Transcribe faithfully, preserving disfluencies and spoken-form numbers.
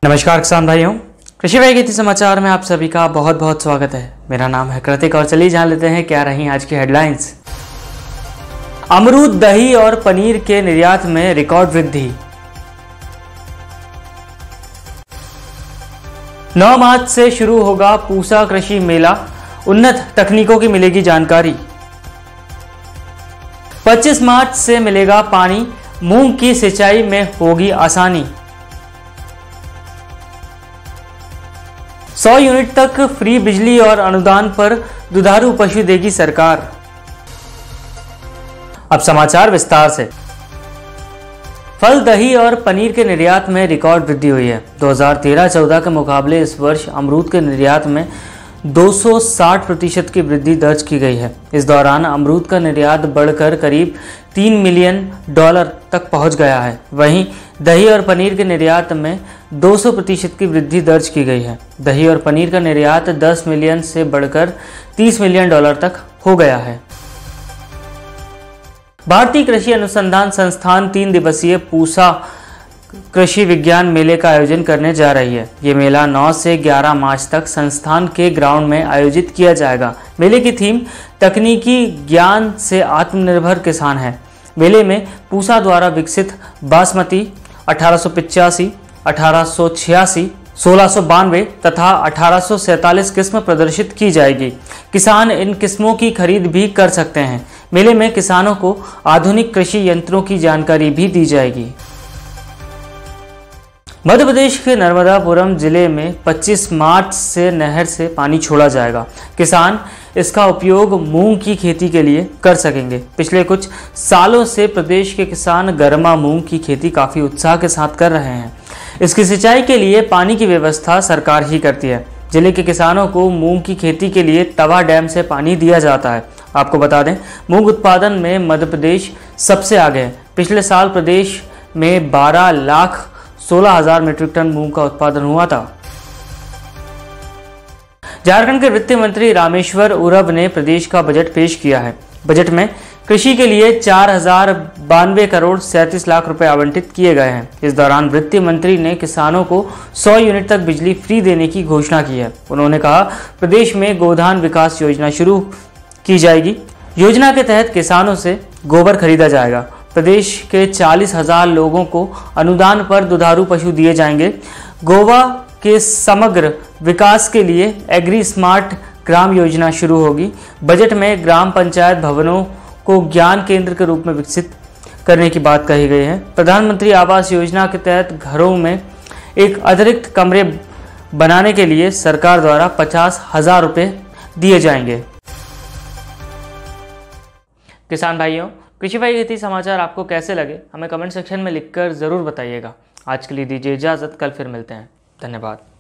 नमस्कार किसान भाइयों, कृषि भाई खेती समाचार में आप सभी का बहुत बहुत स्वागत है। मेरा नाम है कृतिक और चलिए जान लेते हैं क्या रही आज की हेडलाइंस। अमरूद, दही और पनीर के निर्यात में रिकॉर्ड वृद्धि। नौ मार्च से शुरू होगा पूसा कृषि मेला, उन्नत तकनीकों की मिलेगी जानकारी। पच्चीस मार्च से मिलेगा पानी, मूंग की सिंचाई में होगी आसानी। सौ यूनिट तक फ्री बिजली और अनुदान पर दुधारू पशु देगी सरकार। अब समाचार विस्तार से। फल, दही और पनीर के निर्यात में रिकॉर्ड वृद्धि हुई है। दो हज़ार तेरह चौदह के मुकाबले इस वर्ष अमरूद के निर्यात में दो सौ साठ प्रतिशत की वृद्धि दर्ज की गई है। इस दौरान अमरूद का निर्यात बढ़कर करीब तीन मिलियन डॉलर तक पहुंच गया है। वहीं दही और पनीर के निर्यात में दो सौ प्रतिशत की वृद्धि दर्ज की गई है। दही और पनीर का निर्यात दस मिलियन से बढ़कर तीस मिलियन डॉलर तक हो गया है। भारतीय कृषि अनुसंधान संस्थान तीन दिवसीय पूसा कृषि विज्ञान मेले का आयोजन करने जा रही है। ये मेला नौ से ग्यारह मार्च तक संस्थान के ग्राउंड में आयोजित किया जाएगा। मेले की थीम तकनीकी ज्ञान से आत्मनिर्भर किसान है। मेले में पूसा द्वारा विकसित बासमती अठारह सौ पिचासी, अठारह सौ छियासी, सोलह सौ बानवे तथा अठारह सौ सैंतालीस किस्म प्रदर्शित की जाएगी। किसान इन किस्मों की खरीद भी कर सकते हैं। मेले में किसानों को आधुनिक कृषि यंत्रों की जानकारी भी दी जाएगी। मध्य प्रदेश के नर्मदापुरम जिले में पच्चीस मार्च से नहर से पानी छोड़ा जाएगा। किसान इसका उपयोग मूंग की खेती के लिए कर सकेंगे। पिछले कुछ सालों से प्रदेश के किसान गर्मा मूंग की खेती काफ़ी उत्साह के साथ कर रहे हैं। इसकी सिंचाई के लिए पानी की व्यवस्था सरकार ही करती है। जिले के किसानों को मूंग की खेती के लिए तवा डैम से पानी दिया जाता है। आपको बता दें, मूंग उत्पादन में मध्य प्रदेश सबसे आगे है। पिछले साल प्रदेश में बारह लाख सोलह हजार मीट्रिक टन मूंग का उत्पादन हुआ था। झारखंड के वित्त मंत्री रामेश्वर उरांव ने प्रदेश का बजट पेश किया है। बजट में कृषि के लिए चार हजार बानवे करोड़ सैंतीस लाख रुपए आवंटित किए गए हैं। इस दौरान वित्त मंत्री ने किसानों को सौ यूनिट तक बिजली फ्री देने की घोषणा की है। उन्होंने कहा, प्रदेश में गोधान विकास योजना शुरू की जाएगी। योजना के तहत किसानों से गोबर खरीदा जाएगा। प्रदेश के चालीस हजार लोगों को अनुदान पर दुधारू पशु दिए जाएंगे। गोवा के समग्र विकास के लिए एग्री स्मार्ट ग्राम योजना शुरू होगी। बजट में ग्राम पंचायत भवनों को ज्ञान केंद्र के रूप में विकसित करने की बात कही गई है। प्रधानमंत्री आवास योजना के तहत घरों में एक अतिरिक्त कमरे बनाने के लिए सरकार द्वारा पचास हजार रुपये दिए जाएंगे। किसान भाइयों, कृषि भाई खेती समाचार आपको कैसे लगे हमें कमेंट सेक्शन में लिखकर ज़रूर बताइएगा। आज के लिए दीजिए इजाज़त, कल फिर मिलते हैं। धन्यवाद।